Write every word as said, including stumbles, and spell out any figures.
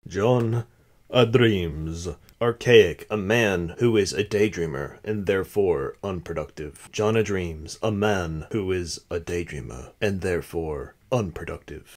Johnadreams. Archaic, a man who is a daydreamer and therefore unproductive. Johnadreams, a man who is a daydreamer and therefore unproductive.